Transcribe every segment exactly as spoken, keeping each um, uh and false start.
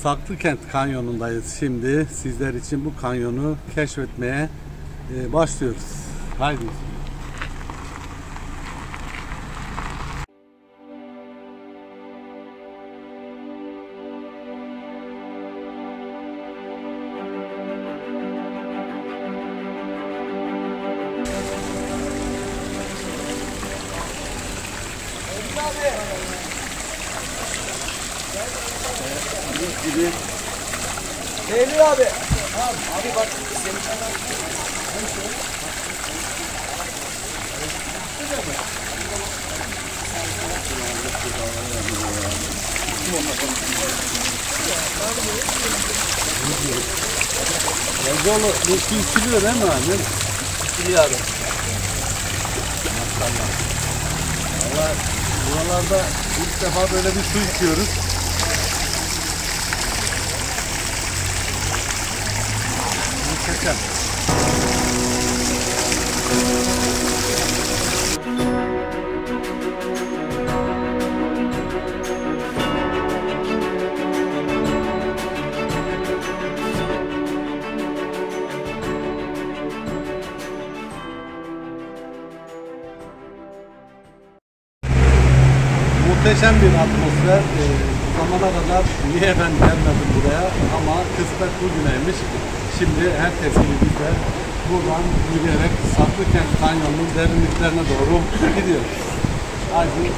Saklıkent Kanyonu'ndayız şimdi. Sizler için bu kanyonu keşfetmeye e, başlıyoruz. Haydi. Gibi. Eylül abi. Tamam abi bak senin kadar. Yazılı bu su içiliyor değil mi abi? İçiliyor abi. Maşallah. Valla buralarda ilk defa böyle bir su içiyoruz. Muhteşem. Muhteşem bir atmosfer. Ee, bu zamana kadar niye ben gelmedim buraya ama kısmet bugüneymiş. Şimdi herkes gibi biz de buradan yürüyerek Saklıkent Kanyonu'nun derinliklerine doğru gidiyoruz. Haydi.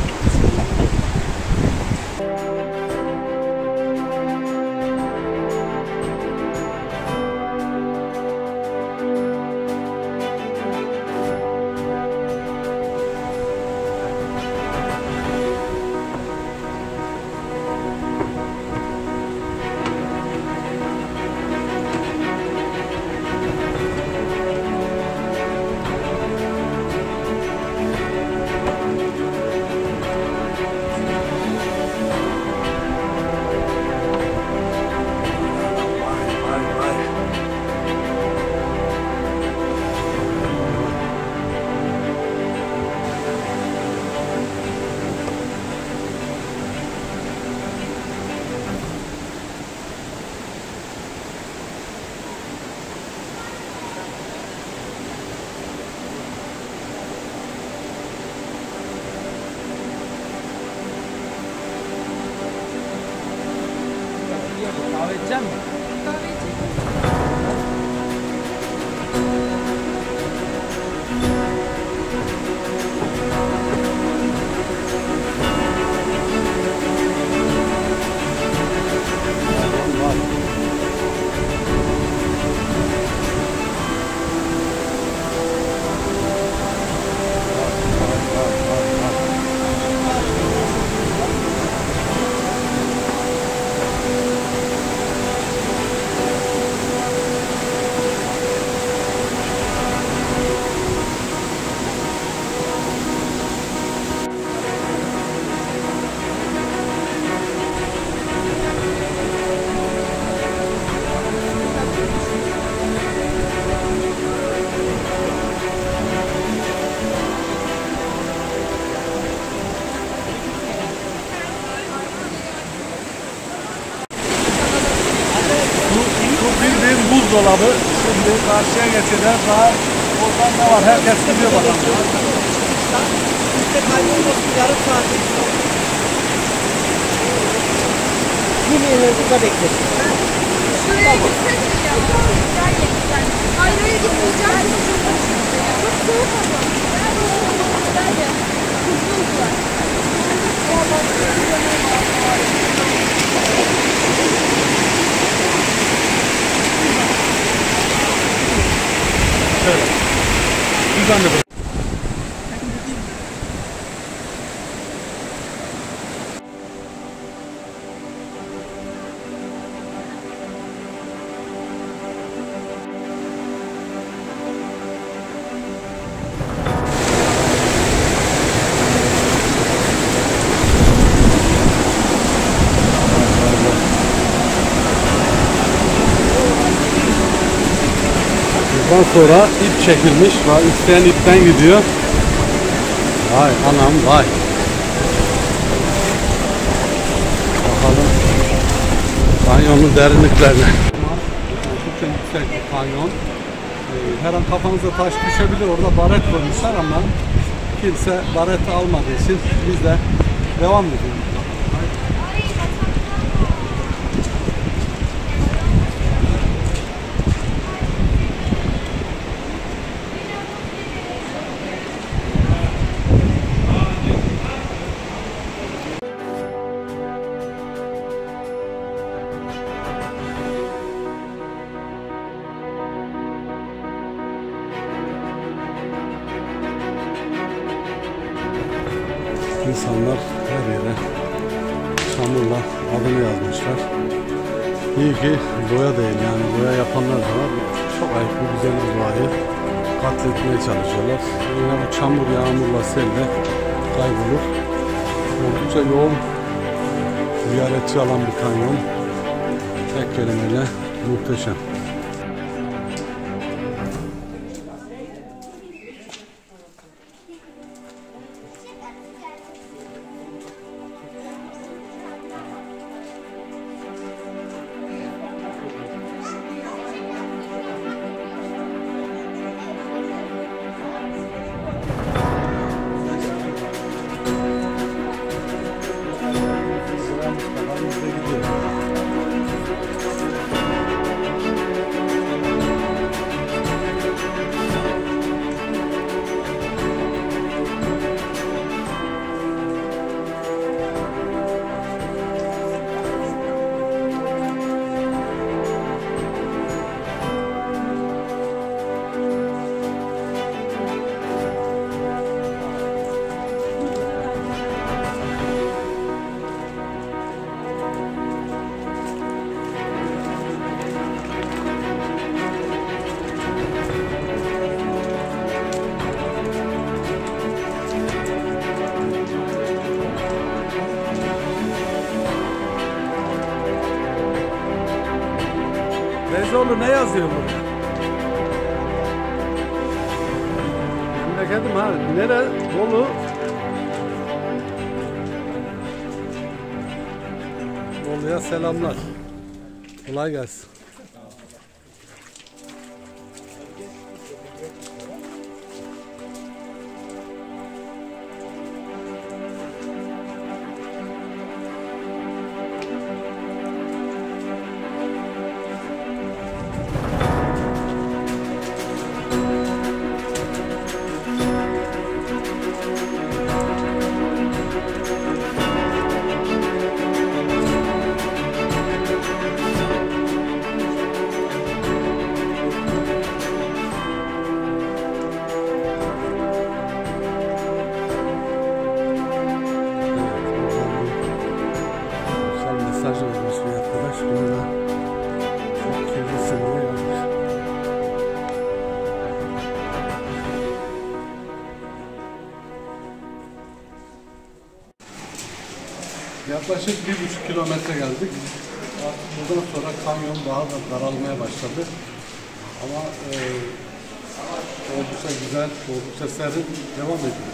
Kahve içecek misin? Kahve içelim. Buzdolabı. Şimdi karşıya geçeceğiz. Daha oradan ne var? Herkes gidiyor bakalım. İşte kaybolmasın yarım saat. Yemeğini burada beklesin. Şuraya gitsek mi ya? Gel gel gel. Hayır hayır gitmeyeceğim. Çok soğuk ama. Gel gel. Çok soğuk var. Şöyle. Güzel de böyle. Buradan sonra ip çekilmiş. İsteyen ipten gidiyor. Vay anam vay. Bakalım. Kanyonun derinliklerine. Oldukça yüksek bir kanyon. Ee, Her an kafanıza taş düşebilir. Orada baret koymuşlar ama kimse baret almadığı için biz de devam ediyoruz. İnsanlar her yere çamurla adını yazmışlar. İyi ki boya değil, yani boya yapanlar da var. Çok ayıp, bu güzel bir doğayı katletmeye çalışıyorlar. Yine bu çamur, yağmurla, selle kaybolur. Oldukça yoğun ziyaretçi alan bir kanyon. Tek kelimeyle muhteşem. Bezoğlu ne yazıyor burada? Memleketim ha. Nere? Bolu. Bolu'ya selamlar. Kolay gelsin. Mesaj yazmış bir arkadaş. Bunu da çok kirlisin diye yazmış. Yaklaşık bir buçuk kilometre geldik. Artık buradan sonra kanyon daha da daralmaya başladı. Ama e, oldukça güzel, oldukça serin devam ediyor.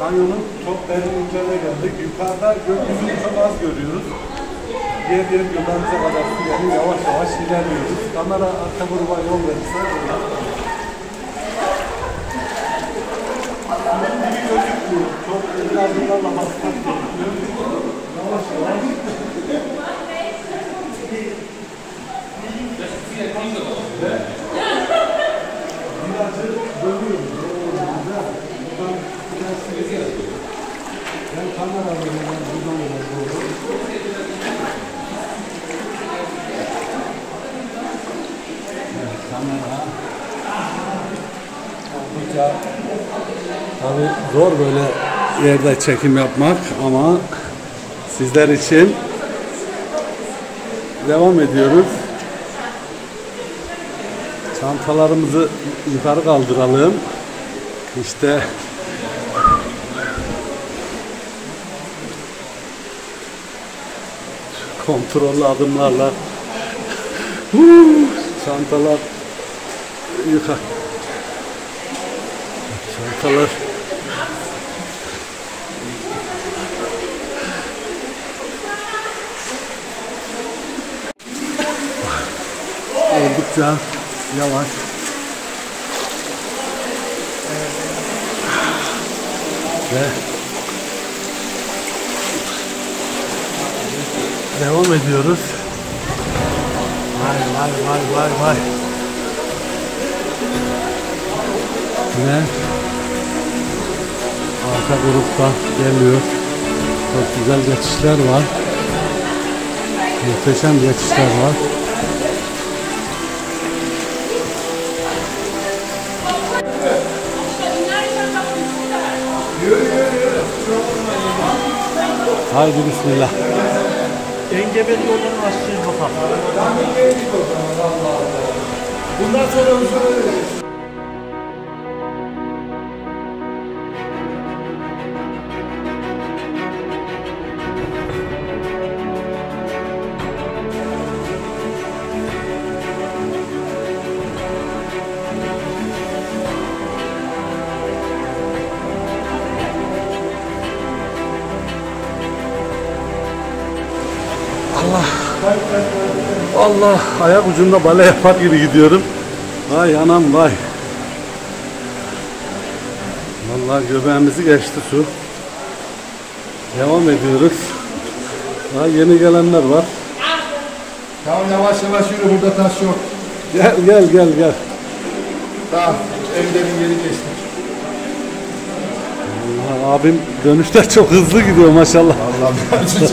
Kanyonun çok derinliklerine geldik. Yukarıda gökyüzünü çok az görüyoruz. Diğer diğer yollarımıza kadar su geliyor. Yavaş yavaş ilerliyoruz. Kamera arka gruba yol verirse gibi gözükmüyor. Çok ilerliyorlarla basmak gerekiyor. Yavaş yavaş. Ve virajı dönüyoruz. Buradan biraz ben kamera veriyorum. Buradan doğru. Evet, kamera. Oldukça tabii zor böyle yerde çekim yapmak ama sizler için devam ediyoruz. Çantalarımızı yukarı kaldıralım. İşte kontrollü adımlarla çantalar yukarı. Çantalar oldukça yavaş. Ve devam ediyoruz. Vay vay vay vay vay. Ve arka grupta geliyor. Çok güzel geçişler var. Muhteşem geçişler var. Haydi bismillah. Engebeli yolunu açacağız bakalım. Bundan sonra huzur Allah. Allah, ayak ucunda bale yapar gibi gidiyorum. Vay anam vay. Vallahi göbeğimizi geçti su. Devam ediyoruz. Daha yeni gelenler var. Tamam yavaş yavaş yürü, burada taş yok. Gel gel gel gel. Tamam, evlerin yeri geçtik. Allah, abim dönüşte çok hızlı gidiyor maşallah. Allah'ım ben çocuk.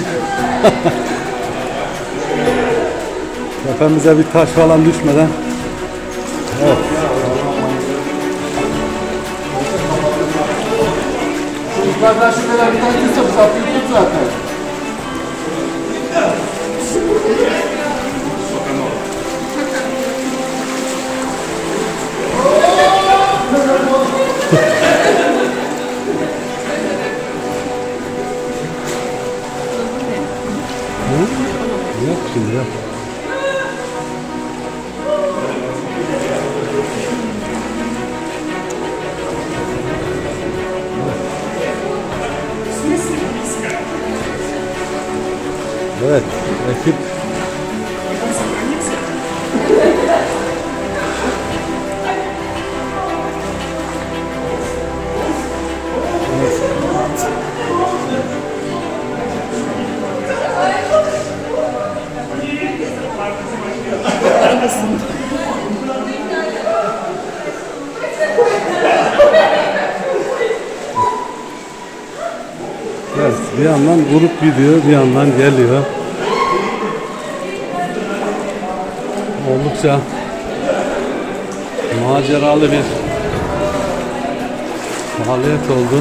Tepemize bir taş falan düşmeden. Evet. Yukarıdan şu kadar bir tane tutsa biz atlayıp zaten. Yok şimdi yok. Evet, ekip evet, bir yandan grup gidiyor, bir yandan geliyor. Oldukça maceralı bir faaliyet oldu.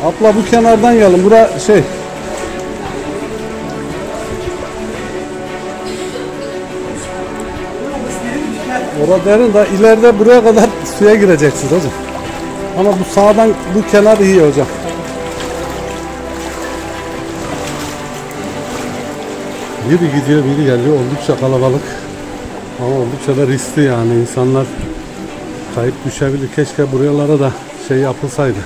Abla bu kenardan gelin. Bura şey. Orada derin de ileride buraya kadar suya gireceksiniz hocam. Ama bu sağdan bu kenar iyi hocam. Biri gidiyor, biri geliyor. Oldukça kalabalık. Ama oldukça da riskli yani. İnsanlar kayıp düşebilir. Keşke buralara da şey yapılsaydı.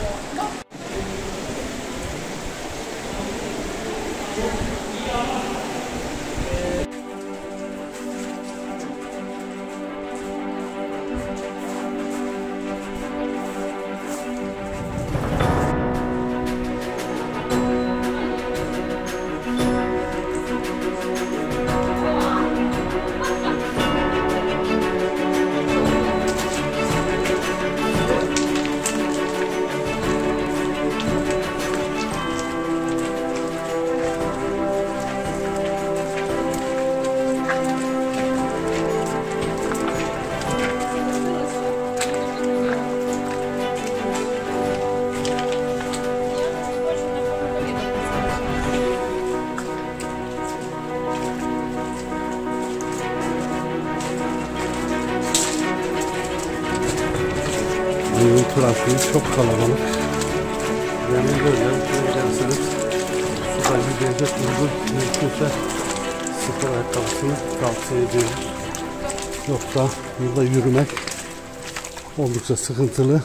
Yolun trafiği çok kalabalık. Yani böyle giderseniz suda yüzeyecek uygun mümkünse spor ayakkabısını tavsiye ediyoruz. Yoksa burada yürümek oldukça sıkıntılı.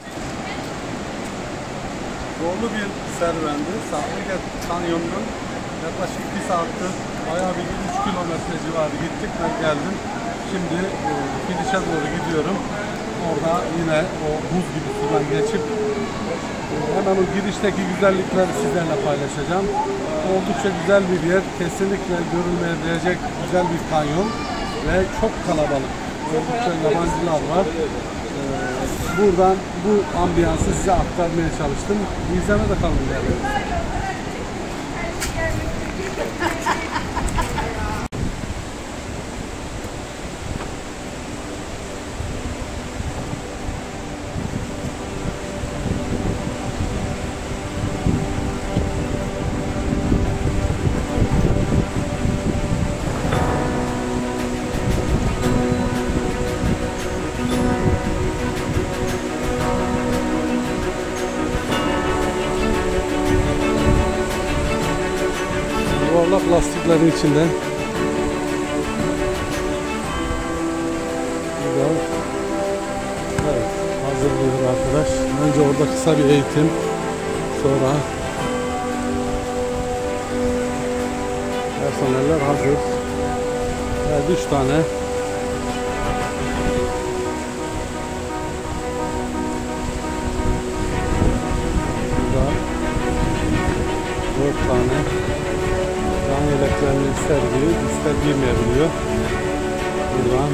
Zorlu bir serüvendi. Saatlik Kanyonu'nun yaklaşık bir saattir bayağı bir üç kilometre civarı gittik ve geldim. Şimdi e, finişe doğru gidiyorum. Orada yine o buz gibi sudan geçip e, hemen o girişteki güzellikleri sizlerle paylaşacağım. Oldukça güzel bir yer. Kesinlikle görülmeye değecek güzel bir kanyon ve çok kalabalık. Oldukça yabancılar var. E, buradan bu ambiyansı size aktarmaya çalıştım. İzleme de kalın yani. Yuvarlak lastiklerin içinde güzel. Evet, hazırlıyor arkadaş. Önce orada kısa bir eğitim, sonra personeller hazır. Evet, üç tane burada dört tane can yeleklerini ister giyiyor, ister giymeyebiliyor. Buradan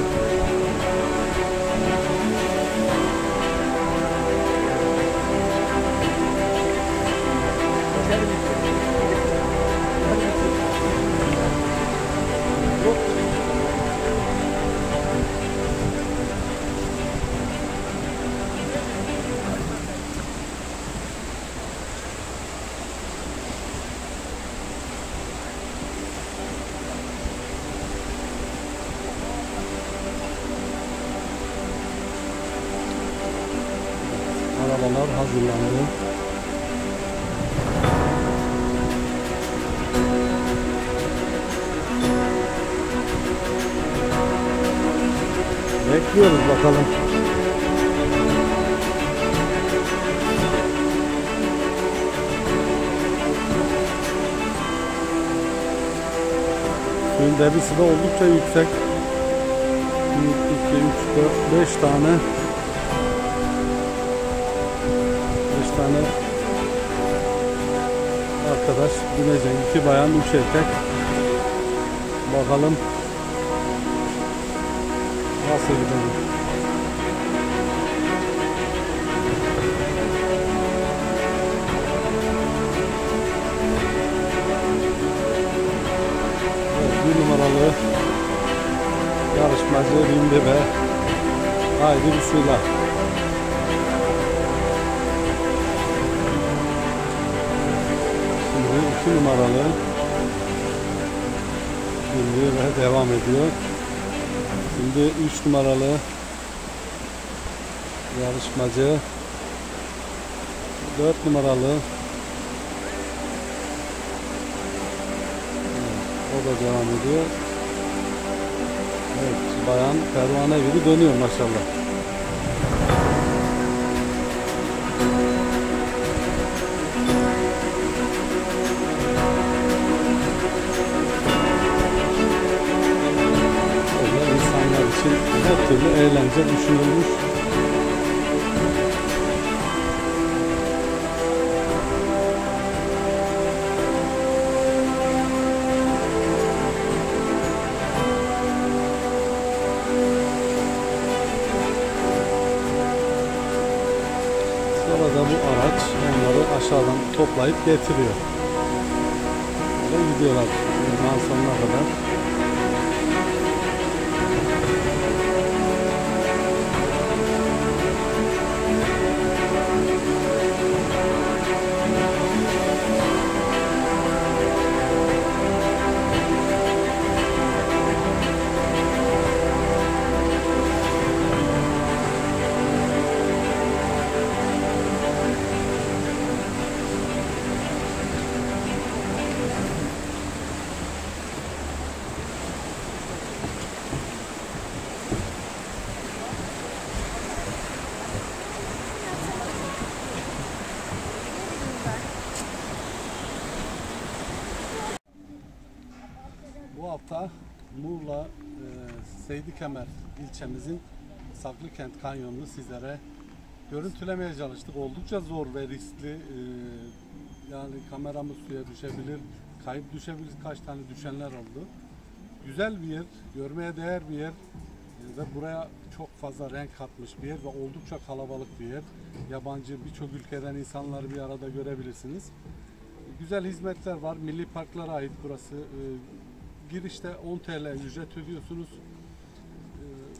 arabalar hazırlandı. Bekliyoruz bakalım. Suyun debisi de oldukça yüksek. bir, iki, üç, dört, beş tane beş tane arkadaş binecek. iki bayan, üç erkek. Bakalım nasıl gidelim. Bir numaralı yarışmacı bindi ve haydi bismillah. iki numaralı indi ve devam ediyor. Şimdi üç numaralı yarışmacı, dört numaralı, evet, o da devam ediyor. Evet, bayan pervane gibi dönüyor maşallah. Böyle insanlar için her türlü eğlence düşünülmüş. Sonra da bu araç onları aşağıdan toplayıp getiriyor. Böyle gidiyorlar bundan sonuna kadar. Bu hafta Muğla e, Seydikemer ilçemizin Saklıkent Kanyonu'nu sizlere görüntülemeye çalıştık. Oldukça zor ve riskli. E, yani kameramız suya düşebilir, kayıp düşebilir, kaç tane düşenler oldu. Güzel bir yer, görmeye değer bir yer e, ve buraya çok fazla renk katmış bir yer ve oldukça kalabalık bir yer. Yabancı birçok ülkeden insanları bir arada görebilirsiniz. Güzel hizmetler var. Milli parklara ait burası. E, girişte on T L ücret ödüyorsunuz. E,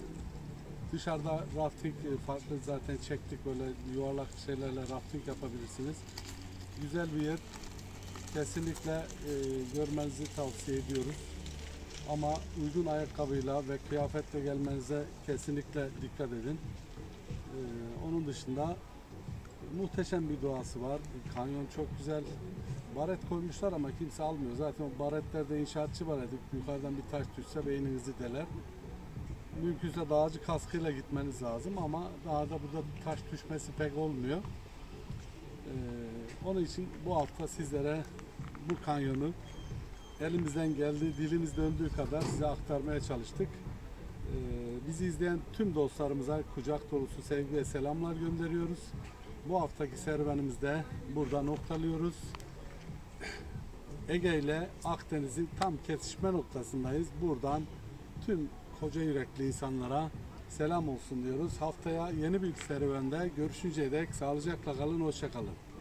dışarıda rafting farklı zaten çektik, böyle yuvarlak şeylerle rafting yapabilirsiniz. Güzel bir yer. Kesinlikle e, görmenizi tavsiye ediyoruz. Ama uygun ayakkabıyla ve kıyafetle gelmenize kesinlikle dikkat edin. E, onun dışında muhteşem bir doğası var. Kanyon çok güzel. Baret koymuşlar ama kimse almıyor. Zaten o baretlerde inşaatçı baret. Yukarıdan bir taş düşse beyninizi deler. Mümkünse dağcı kaskıyla gitmeniz lazım ama dağda burada taş düşmesi pek olmuyor. Ee, onun için bu hafta sizlere bu kanyonu elimizden geldiği, dilimiz döndüğü kadar size aktarmaya çalıştık. Ee, bizi izleyen tüm dostlarımıza kucak dolusu sevgi ve selamlar gönderiyoruz. Bu haftaki serüvenimizde burada noktalıyoruz. Ege ile Akdeniz'in tam kesişme noktasındayız. Buradan tüm koca yürekli insanlara selam olsun diyoruz. Haftaya yeni bir serüvende görüşünceye dek sağlıcakla kalın, hoşça kalın.